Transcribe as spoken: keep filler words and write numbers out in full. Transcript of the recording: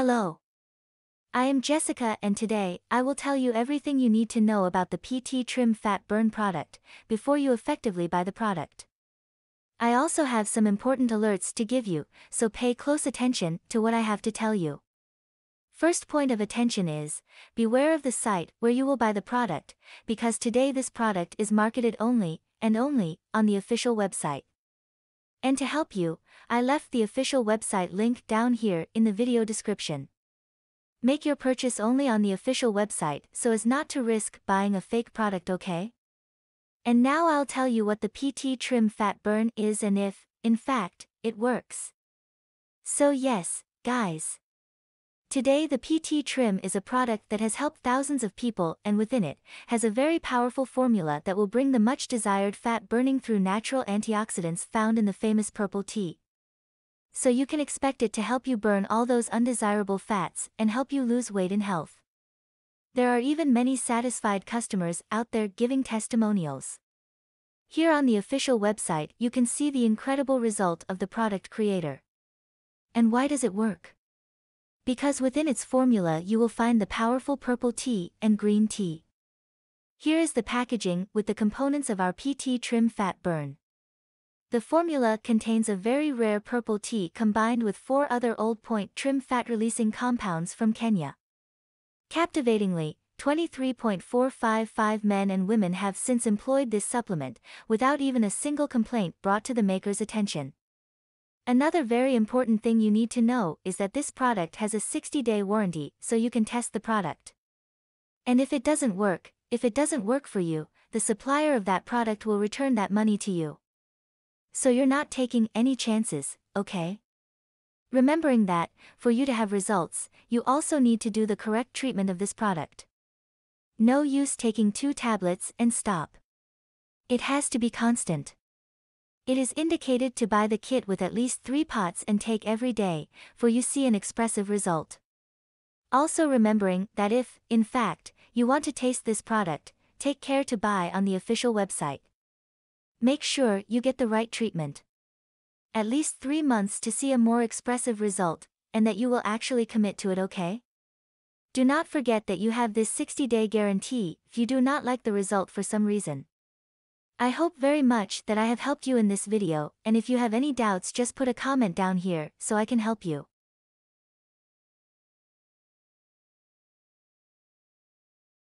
Hello. I am Jessica and today, I will tell you everything you need to know about the P T Trim Fat Burn product, before you effectively buy the product. I also have some important alerts to give you, so pay close attention to what I have to tell you. First point of attention is, beware of the site where you will buy the product, because today this product is marketed only, and only, on the official website. And to help you, I left the official website link down here in the video description. Make your purchase only on the official website so as not to risk buying a fake product, okay? And now I'll tell you what the P T Trim Fat Burn is and if, in fact, it works. So yes, guys. Today the P T Trim is a product that has helped thousands of people and within it, has a very powerful formula that will bring the much desired fat burning through natural antioxidants found in the famous purple tea. So you can expect it to help you burn all those undesirable fats and help you lose weight and health. There are even many satisfied customers out there giving testimonials. Here on the official website you can see the incredible result of the product creator. And why does it work? Because within its formula you will find the powerful purple tea and green tea. Here is the packaging with the components of our P T Trim Fat Burn. The formula contains a very rare purple tea combined with four other Old Point trim fat-releasing compounds from Kenya. Captivatingly, twenty-three point four five five men and women have since employed this supplement, without even a single complaint brought to the maker's attention. Another very important thing you need to know is that this product has a sixty day warranty, so you can test the product. And if it doesn't work, if it doesn't work for you, the supplier of that product will return that money to you. So you're not taking any chances, okay? Remembering that, for you to have results, you also need to do the correct treatment of this product. No use taking two tablets and stop. It has to be constant. It is indicated to buy the kit with at least three pots and take every day, for you see an expressive result. Also remembering that if, in fact, you want to taste this product, take care to buy on the official website. Make sure you get the right treatment. At least three months to see a more expressive result, and that you will actually commit to it, okay? Do not forget that you have this sixty day guarantee if you do not like the result for some reason. I hope very much that I have helped you in this video, and if you have any doubts just put a comment down here so I can help you.